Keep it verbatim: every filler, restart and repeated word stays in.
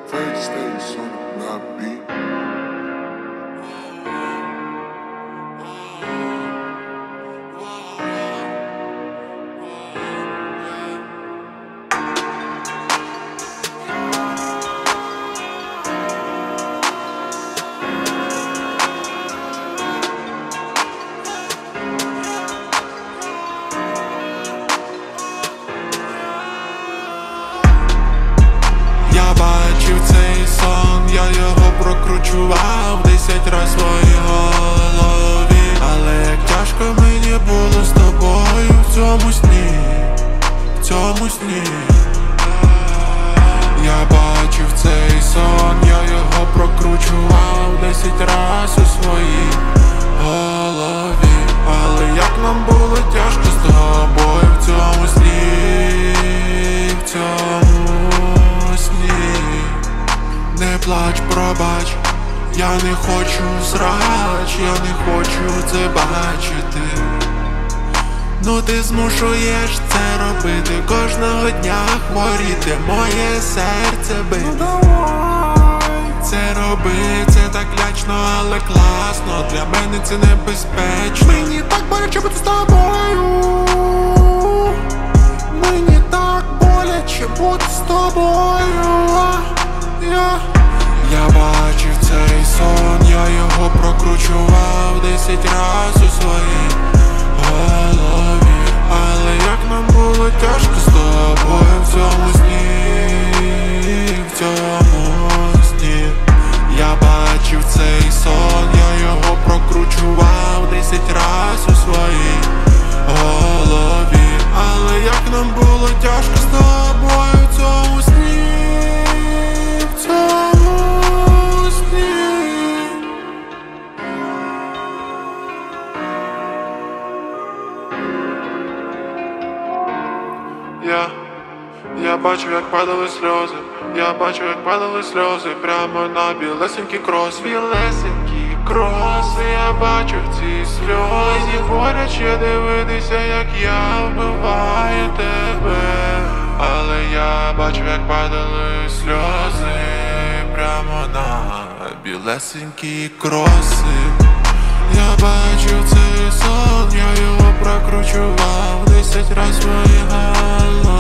Fate stays on my beat. Я бачив цей сон, я його прокручував десять раз в своїй голові. Але як тяжко мені було з тобою в цьому сні, в цьому сні. Я бачив цей сон, я його прокручував десять раз у своїй голові. Але як нам було тяжко з тобою в цьому сні, в цьому сні. Не плач, пробач, я не хочу срач, я не хочу це бачити. Ну ти змушуєш це робити, кожного дня хворіти, моє серце бити. Це роби, це так лячно, але класно, для мене це небезпечно. Мені так боляче бути з тобою, мені так боляче бути з тобою. Я, я бачив цей сон, я його прокручував десять раз у своїй голові. Але як нам було тяжко з тобою в цьому сні, в цьому сні. Я бачив цей сон, я його прокручував десять раз у своїй голові. Але як нам було тяжко з тобою в цьому сні, в цьому сні. Я, я бачу, як падали сльози, я бачу, як падали сльози прямо на білесенький крос, білесенький крос. Я бачу в цій сльозі боляче дивитися, як я вбиваю тебе. Але я бачу, як падали сльози прямо на білесенькі кроси. Я бачу цей сон, я його прокручував десять раз в своїй голові.